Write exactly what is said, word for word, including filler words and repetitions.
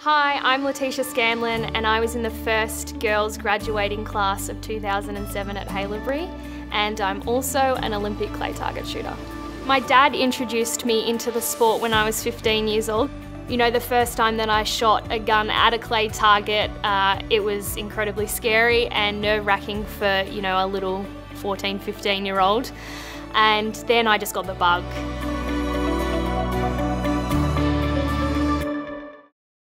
Hi, I'm Laetisha Scanlan and I was in the first girls graduating class of two thousand seven at Haileybury, and I'm also an Olympic clay target shooter. My dad introduced me into the sport when I was fifteen years old. You know, the first time that I shot a gun at a clay target, uh, it was incredibly scary and nerve-wracking for, you know, a little fourteen, fifteen year old. And then I just got the bug.